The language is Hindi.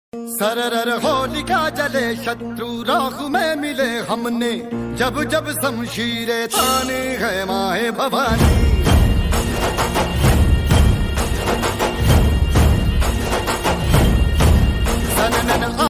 सरर होलिका जले शत्रु राख में मिले हमने, जब जब शमशीरें ताने है माए भवानी।